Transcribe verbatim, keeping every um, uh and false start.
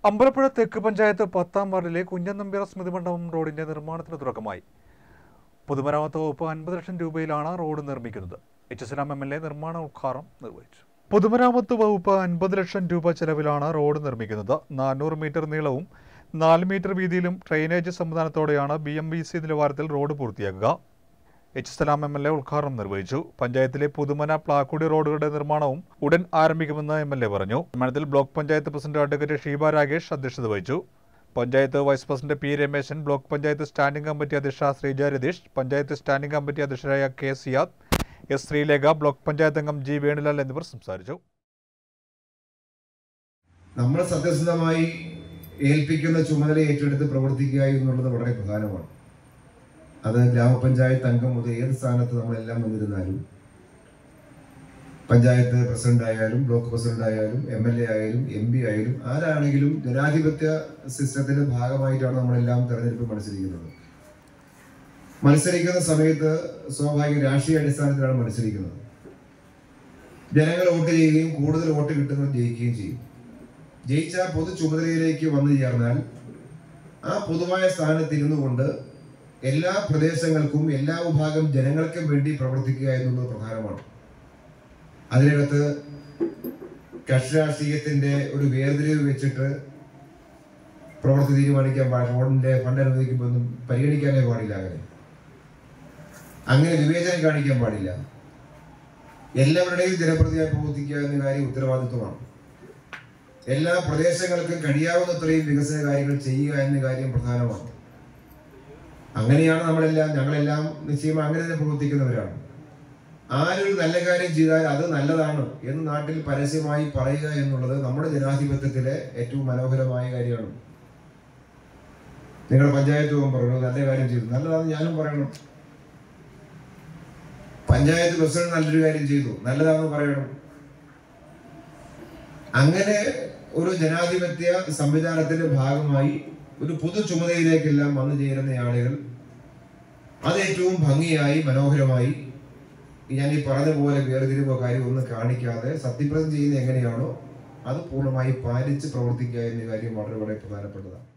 അമ്പലപ്പുഴ തെക്ക് പഞ്ചായത്ത് പത്താം വാർഡിലെ കുഞ്ഞൻ സ്മൃതി മണ്ഡപം റോഡിന്റെ നിർമ്മാണത്തിന് തുടക്കമായി. പൊതുമരാമത്ത് വകുപ്പ് അൻപത് ലക്ഷം രൂപയിലാണ് റോഡ് നിർമ്മിക്കുന്നത്. H S M L A നിർമ്മാണ ഉദ്ഘാടനം നിർവഹിച്ചു. പൊതുമരാമത്ത് വകുപ്പ് അൻപത് ലക്ഷം രൂപ ചെലവിലാണ് റോഡ് നിർമ്മിക്കുന്നത്. നാനൂറ് മീറ്റർ നീളവും നാല് മീറ്റർ വീതിയിലും ഡ്രെയിനേജ് സംവിധാനത്തോടെയാണ് ബി എം ബി സി നിലവാരത്തിൽ റോഡ് പൂർത്തിയാക്കുക. H S M L A ഉദ്ഘാടനം നിർവഹിച്ചു. പഞ്ചായത്തിലെ പുതുമന പ്ലാക്കുടി റോഡുകളുടെ നിർമ്മാണവും ഉടൻ ആരംഭിക്കുമെന്ന് എം എൽ എ പറഞ്ഞു. നിർമ്മാണത്തിൽ block panchayat president advocate Sheeba Rakesh അധ്യക്ഷത വഹിച്ചു. Panchayat vice president P Rameshan, block panchayat standing committee അധ്യക്ഷ ശ്രീജ രതീഷ്, പഞ്ചായത്ത് സ്റ്റാൻഡിംഗ് കമ്മിറ്റി അധ്യക്ഷരായ K Siyad, S Sreelekha, block panchayat അംഗം ജി വേണുലാൽ എന്നിവർ സംസാരിച്ചു. നമ്മൾ സത്യസന്ധമായി ഏൽപ്പിക്കുന്ന ചുമതല ഏറ്റെടുത്ത് പ്രവർത്തിക്കുക എന്നുള്ളത് വളരെ പ്രധാനമാണ്. അത് ഗ്രാമപഞ്ചായത്ത് അംഗം മുതൽ ഏത് സ്ഥാനത്ത് നമ്മളെല്ലാം വന്നിരുന്നാലും, പഞ്ചായത്ത് പ്രസിഡന്റ് ആയാലും ബ്ലോക്ക് പ്രസിഡന്റ് ആയാലും എം എൽ എ ആയാലും എം പി ആയാലും ആരാണെങ്കിലും ജനാധിപത്യ സിസ്റ്റത്തിന്റെ ഭാഗമായിട്ടാണ് നമ്മളെല്ലാം തെരഞ്ഞെടുപ്പ് മത്സരിക്കുന്നത്. മത്സരിക്കുന്ന സമയത്ത് സ്വാഭാവിക രാഷ്ട്രീയ അടിസ്ഥാനത്തിലാണ് മത്സരിക്കുന്നത്. ജനങ്ങൾ വോട്ട് ചെയ്യുകയും കൂടുതൽ വോട്ട് കിട്ടുന്നത് ജയിക്കുകയും ചെയ്യും. ജയിച്ച പൊതു ചുമതലയിലേക്ക് വന്നു ചേർന്നാൽ ആ പൊതുവായ സ്ഥാനത്ത് ഇരുന്നു കൊണ്ട് എല്ലാ പ്രദേശങ്ങൾക്കും എല്ലാ വിഭാഗം ജനങ്ങൾക്കും വേണ്ടി പ്രവർത്തിക്കുക എന്നുള്ളത് പ്രധാനമാണ്. അതിനകത്ത് കക്ഷി രാഷ്ട്രീയത്തിന്റെ ഒരു വേർതിരിവ് വെച്ചിട്ട് പ്രവൃത്തി തീരുമാനിക്കാൻ പാടില്ല. റോഡിന്റെ ഫണ്ട് അനുവദിക്കുമ്പോൾ ഒന്നും പരിഗണിക്കാനേ പാടില്ല. അങ്ങനെ അങ്ങനെ വിവേചനം കാണിക്കാൻ പാടില്ല. എല്ലാവരുടെയും ജനപ്രതിയായി പ്രവർത്തിക്കുക എന്ന കാര്യം ഉത്തരവാദിത്വമാണ്. എല്ലാ പ്രദേശങ്ങൾക്കും കഴിയാവുന്നത്രയും വികസന കാര്യങ്ങൾ ചെയ്യുക എന്ന കാര്യം പ്രധാനമാണ്. അങ്ങനെയാണ് നമ്മളെല്ലാം ഞങ്ങളെല്ലാം നിശ്ചയം അങ്ങനെ തന്നെ പ്രവർത്തിക്കുന്നവരാണ്. ആരൊരു നല്ല കാര്യം ചെയ്താൽ അത് നല്ലതാണ് എന്ന് നാട്ടിൽ പരസ്യമായി പറയുക എന്നുള്ളത് നമ്മുടെ ജനാധിപത്യത്തിലെ ഏറ്റവും മനോഹരമായ കാര്യമാണ്. നിങ്ങളുടെ പഞ്ചായത്ത് പറഞ്ഞു നല്ല കാര്യം ചെയ്തു, നല്ലതാണെന്ന് ഞാനും പറയണം. പഞ്ചായത്ത് പ്രസിഡന്റ് നല്ലൊരു കാര്യം ചെയ്തു, നല്ലതാണെന്ന് പറയണം. അങ്ങനെ ഒരു ജനാധിപത്യ സംവിധാനത്തിന്റെ ഭാഗമായി ഒരു പൊതു ചുമതലയിലേക്കെല്ലാം വന്നു ചേരുന്ന ആളുകൾ അത് ഏറ്റവും ഭംഗിയായി മനോഹരമായി ഞാൻ ഈ പറഞ്ഞ പോലെ വേർതിരിവോ കാര്യം ഒന്നും കാണിക്കാതെ സത്യപ്രതിജ്ഞ ചെയ്യുന്നത് എങ്ങനെയാണോ അത് പൂർണ്ണമായി പാലിച്ച് പ്രവർത്തിക്കുക എന്ന കാര്യം വളരെ വളരെ പ്രധാനപ്പെട്ടതാണ്.